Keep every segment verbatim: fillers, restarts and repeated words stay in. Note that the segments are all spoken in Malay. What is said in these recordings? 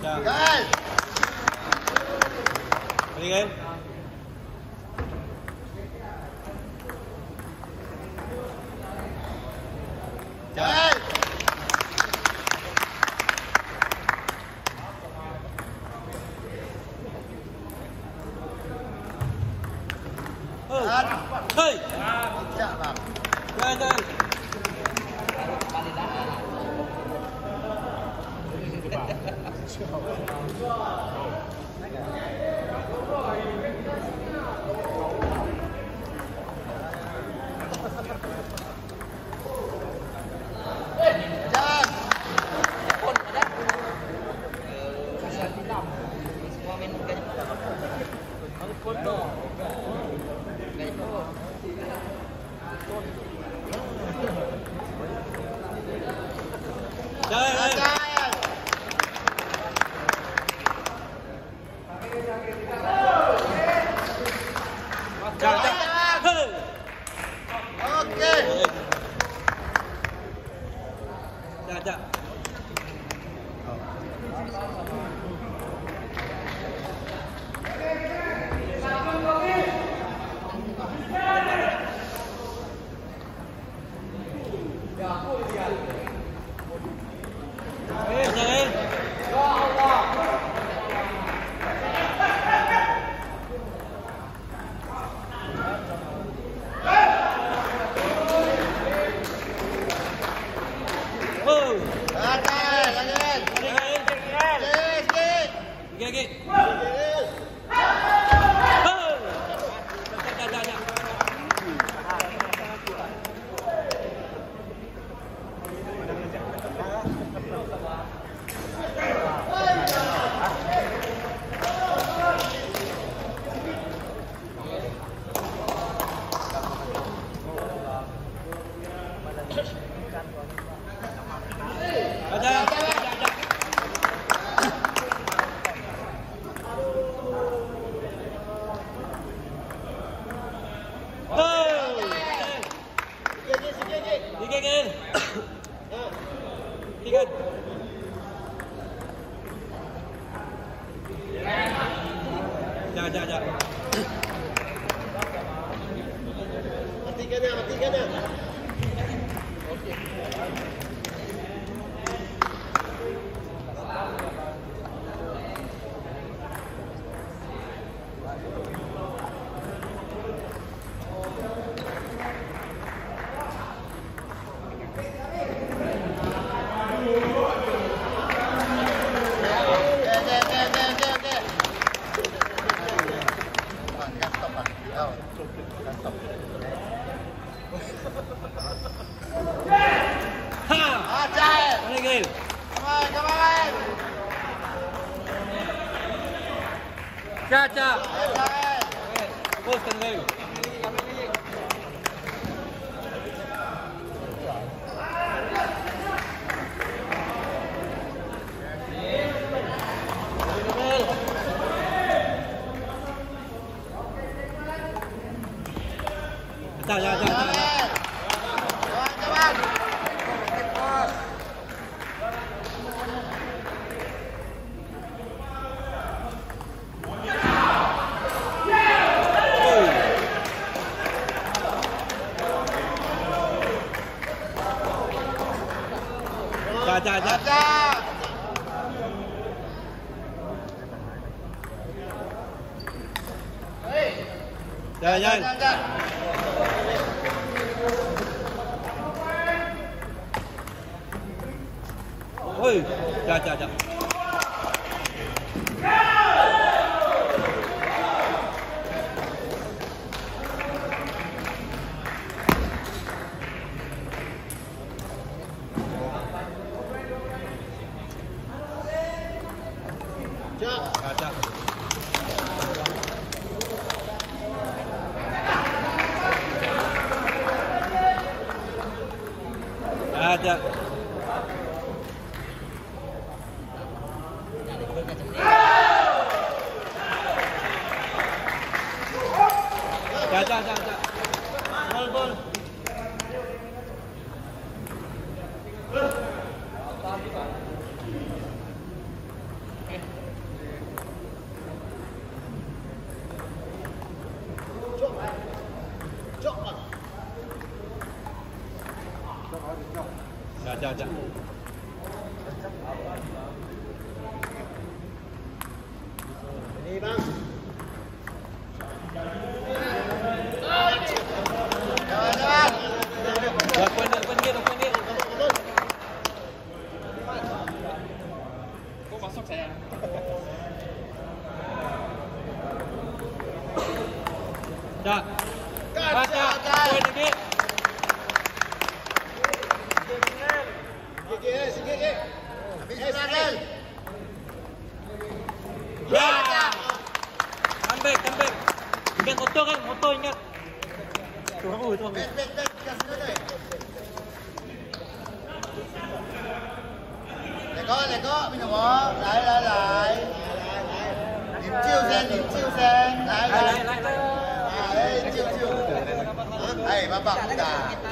Gal. Balik kan? Gal. Hei. Tidak bang. Jangan. Jangan. Jangan. Okey. Jangan. Jangan. Eh, jangan. Oh. Lagi, lagi. Sikit. Okey, okey. Jangan, jangan, jangan. Matikan dia, matikan dia. Caca. Bos kan lagi. Jangan, jangan, jangan. Jangan, jangan, jangan. Jangan, jangan. Oi, jangan, jangan, jangan. Ada. Ada. Ada, ada, ada. Bol, bol. Ya, ya, ya. Ini bang. Jangan, jangan. Dua poin, dua poin dia, dua poin dia. Kok masuk saya? Cak. Cak, Cak, Cak. poin dia. Sikit, eh, sikit, eh. Habis Ismail. Ya. Comeback, comeback. Ingat motor kan, motor ingat. Turun, oh, turun. Back, back, back. Dah sudah tu. Lego, lego, minum oh. Lại, lại, lại. Điểm chiêu sen, điểm chiêu sen. Lại, Lại, lại. lại, lại. Đây, chiêu, chiêu. Đây, babak dah.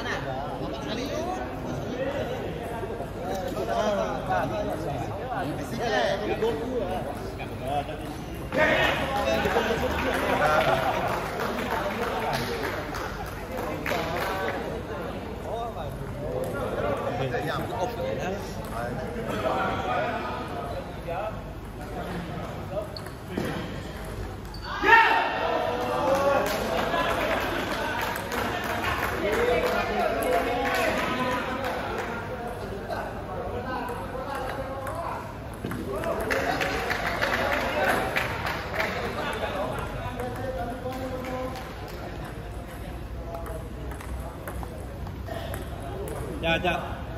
Sikit, eh. Off ya. Ya, ya.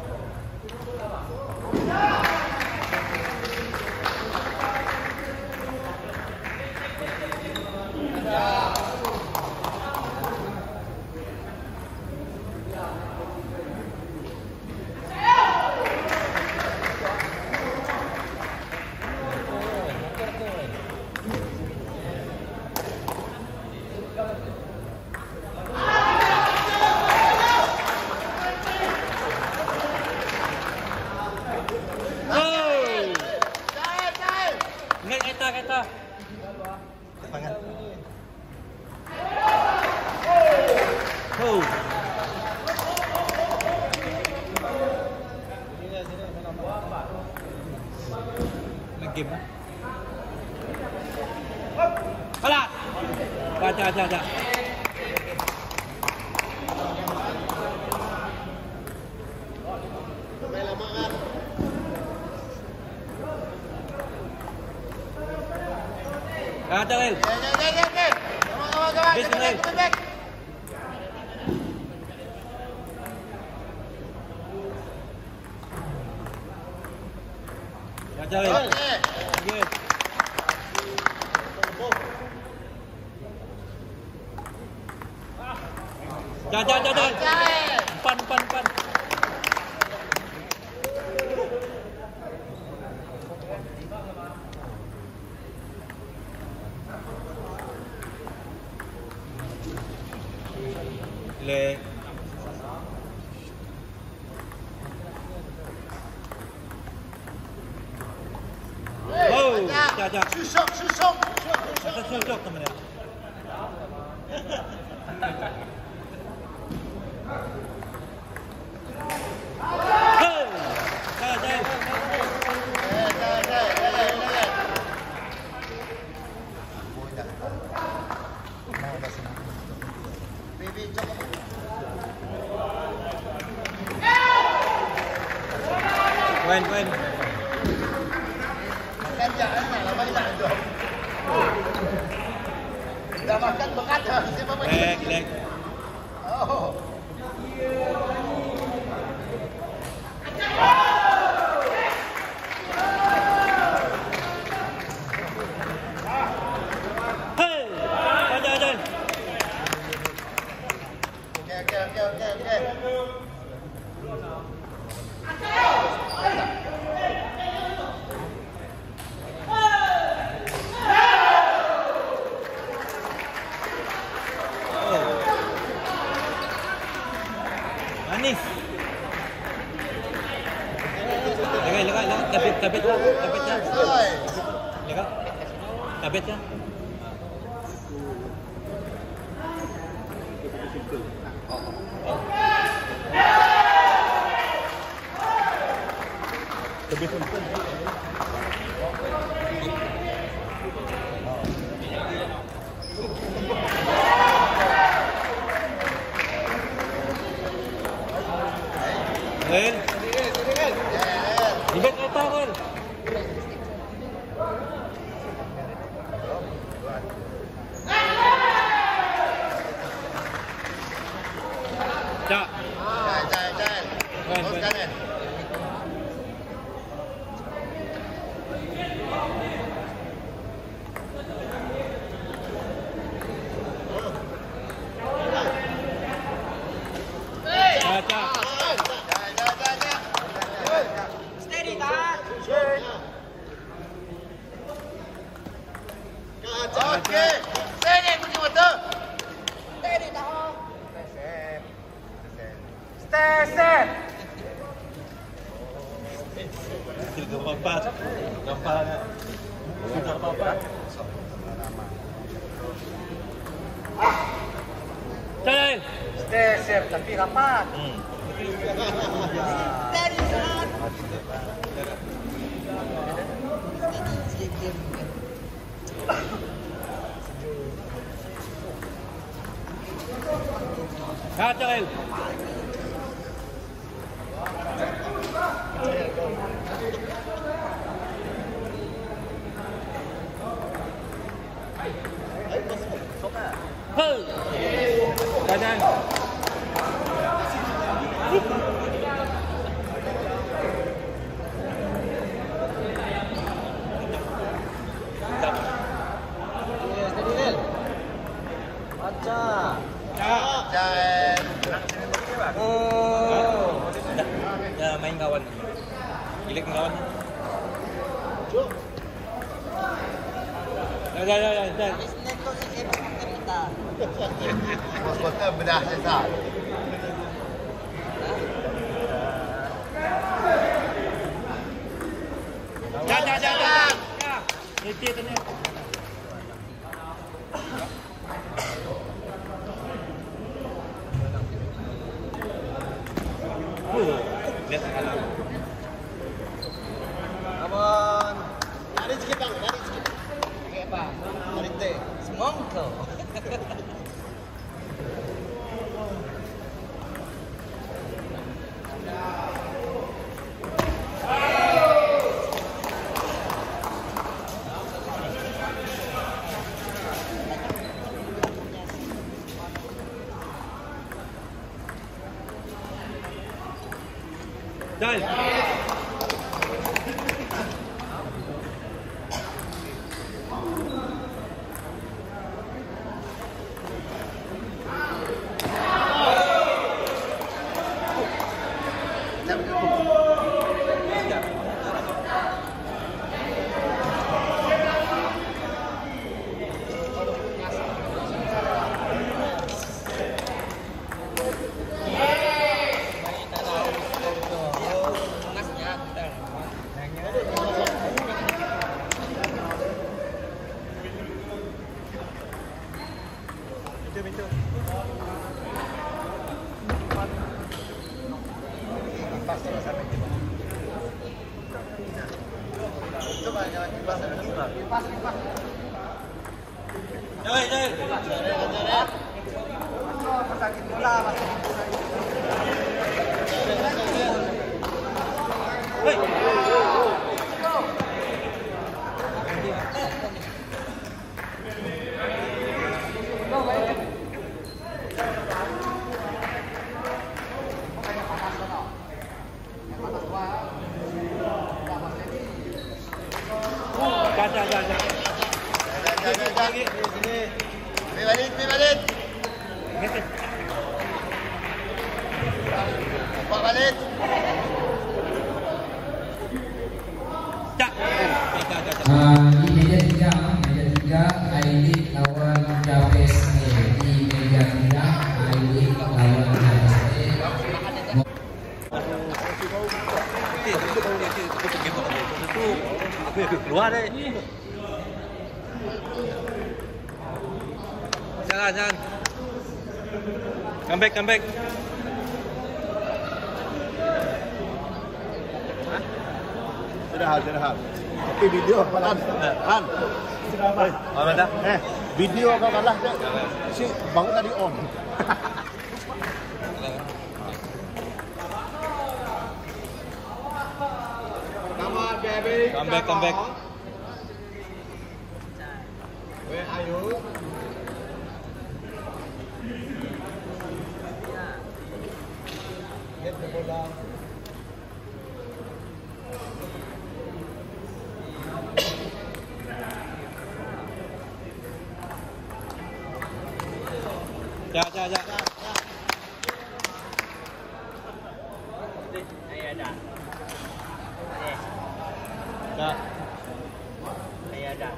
Ingat kereta, kereta. Pangan. Oh. Main game lah. Alah. Baca, baca, baca. Main lama kan? Ah, tak Lel. Okey, okey, okey, okey. Kawan, kawan, kawan. Back, Kita back, back. kita back. Baca Lel. Okey. Okey. Jangan, jangan, jangan. Okey. Pan, pan, pan. Le. Oh, jap, jap. Susuk, susuk. Kita susuk teman dia. Hey! Jangan, jangan. Eh, okey, okey, okey, okey. Boy dah. Mau dah sini. Baby, jom. Wen, wen. Makan jangan nak lama nak jom. Dah makan berat dah. Siapa makan? Leg, leg. Oh. Hey! Jangan, jangan. Okey, okey, okey, okey, okey. Oh. Manis. Lekat, lekat, lekat. Tabit, tabit. Tabit ya. Oi. Lekat. Tabit ya. Lebih simple. Len. Ibet otak kan. Cak. Jangan, jangan, jangan. Teruskan kan. Cak, cak. Jangan, jangan, jangan. Steady, tak? Okey. Sini pergi motor. Steady, tak? Stay safe. Gampang pas. Gampang. Susah apa-apa. Jalan. Stay safe tapi rapat. Hmm. Steady, tak? Ha, jalan. Hơ. Jalan. Jangan. Oh. Ya, main kawan. Gilik kawan. Ya, ya, ya, ya. Neto si Sepak kita. Bos kota bedah sesat. Jangan, jangan, jangan. Ya. Ini tanya. Oh, lihat sekarang. Abang. Lari sikit bang, lari sikit. Okay, apa? Lari teh. Semongko. Jalan. Coba jangan kipas sampai kipas. Kipas, kipas. Jalan, jalan. Jalan, jalan. Masakin bola, masakin bola. Hei. Jangan, jangan, jangan. Jangan, jangan, jangan. Sini. Pergi balik, pergi balik. Bawa balik. Tak. Uh, di meja tiga, meja tiga, Aidit lawan Davis A. Di meja tiga, Aidit lawan Davis A. Keluar deh. Jangan, jangan. Come back, come back. Hah? Tidak hal, tidak hal. Tapi video kalah. Han. Eh, Oh, mana? eh, video kau kalah. Si bangun tadi on. Come back, come back. Where are you? Get the ball down. Ja, ja, ja. Đây ada. Ja. Đây ada.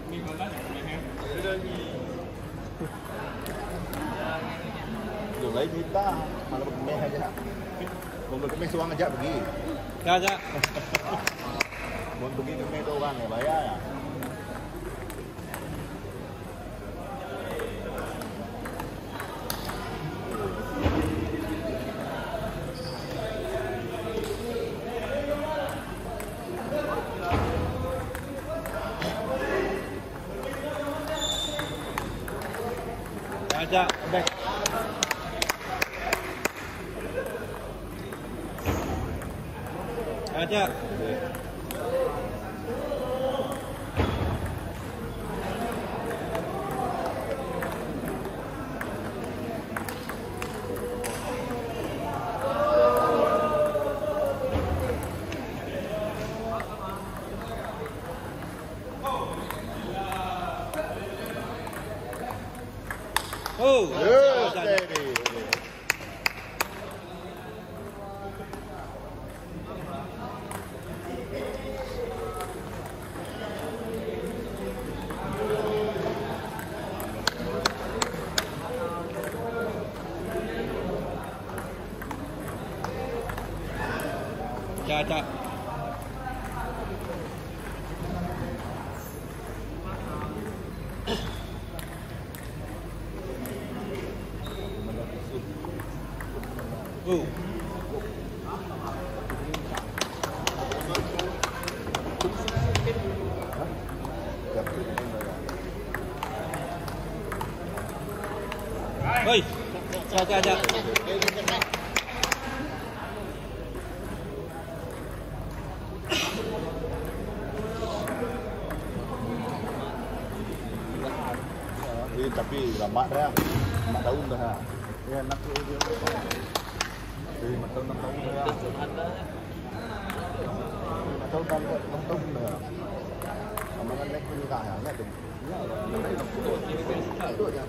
Dùng lấy guitar, malah berkemeh aja. Mau berkemeh suang aja pergi. Ja, ja. Mau pergi kemeh tu orang ya bayar ya. Ja, ja. Back. Ja, ja. Oh, Yes, ja, ja. steady. Ja, ja. Oh. Oi. Ja, ja, ja. Eh, tapi lama dah. lima tahun dah. Ya, nak tu dia. Eh, lima tahun, enam tahun dah. lima tahun, enam tahun dah. Sama dengan naik nikah ya, nak tu. Ya, itu aja.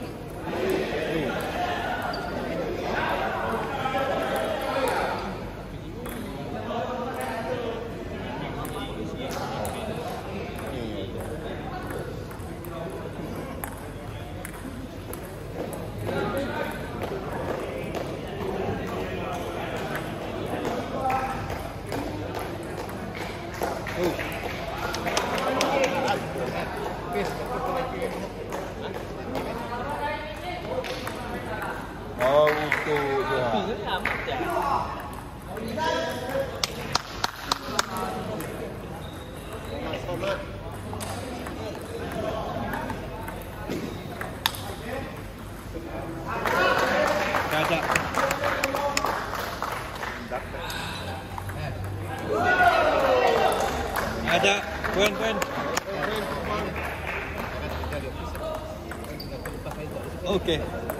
Oh, itu dia. Ja, ja. Ada poin poin. Okey.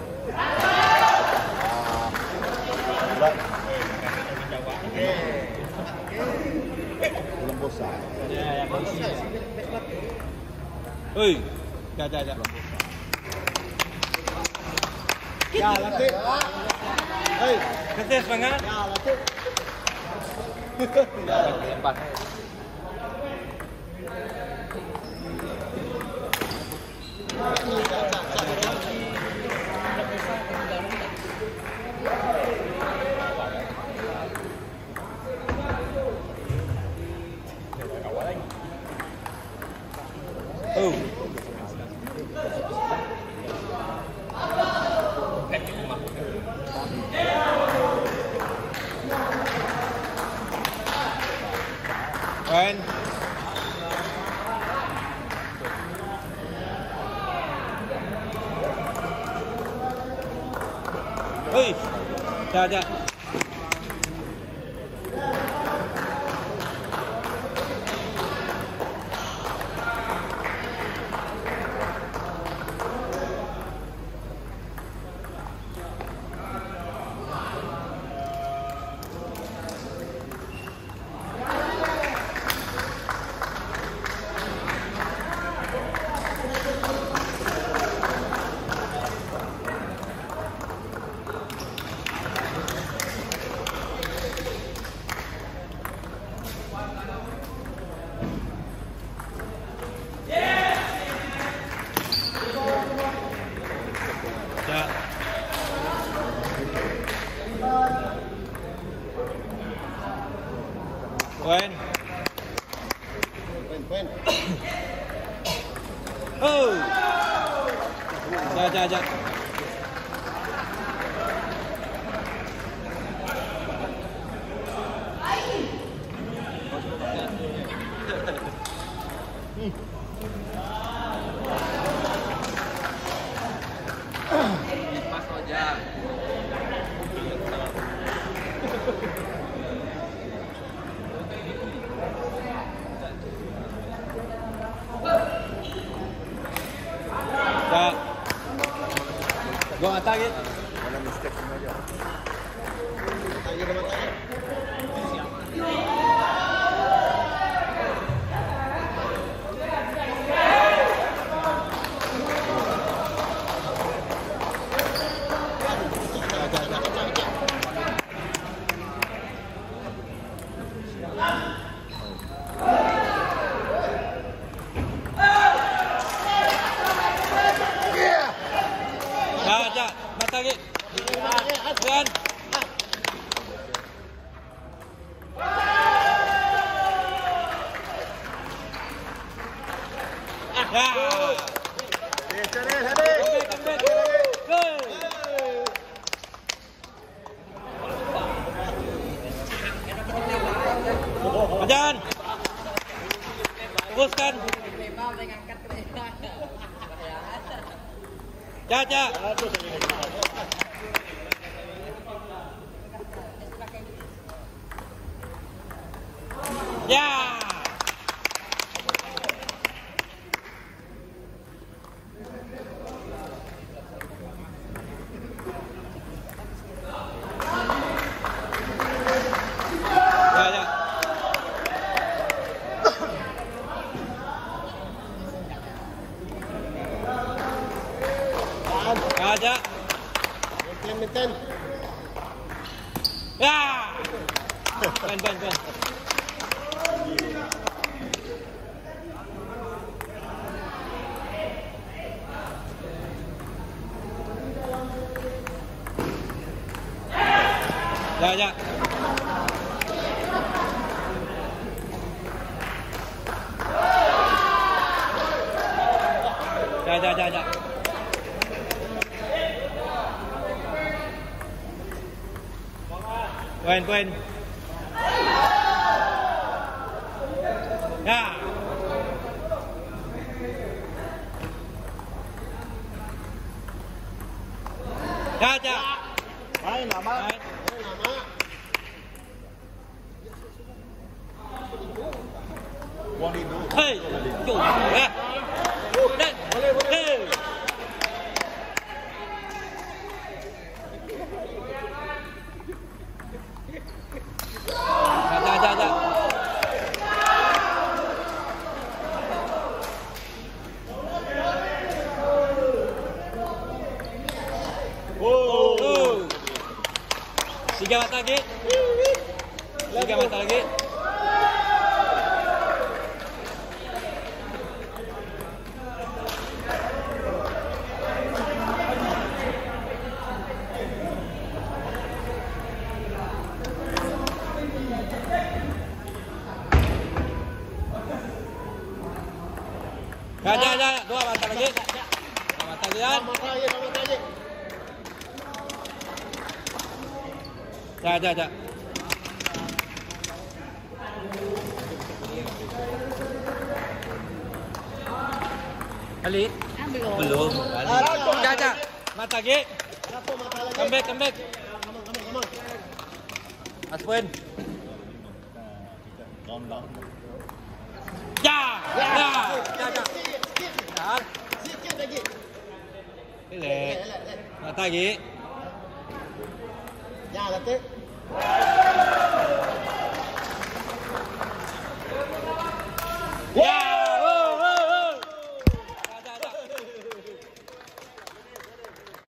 Belum bosan. Oi. Ja, ja, ja. Ya, latih. Hei, Kasih semangat. ya, latih. Empat. Oh. Poin. Hei. Dah, dah. Poin. Poin, poin. Oh. Dah, dah, dah. Pas aja. Dah. Gua atas lagi. Mana mistake semua aja. Tanya sama tanya. Dah, dah. Mata lagi. Poin. Ya. Eh, cari, cari. Gol. Ajan. Teruskan. Ya, ya. Ya. Ya, ya. Ada. Implementan. Ya. Ben, ben, ben. Ya, ya. Ya, ya, ya, ya. Poin, poin. Ya. Ya, ya. Main nama. Main. Nama. Wang itu. Hei, jom. Ya. Dan. Hei. Ya, ya, ya. Oh. Tiga mata lagi. Tiga mata lagi. Ya, ya, ya. Dua mata lagi. Dua mata lagi. Sama saja, sama saja. Ya, ya, ya. Ali? Belum. Dah, dah. Mata lagi. Come back, come back. Aspen. Calm down. Ya! Ya! Ya, ya. Dah. Sikit lagi. Relax. Mata lagi. Ya, Latif.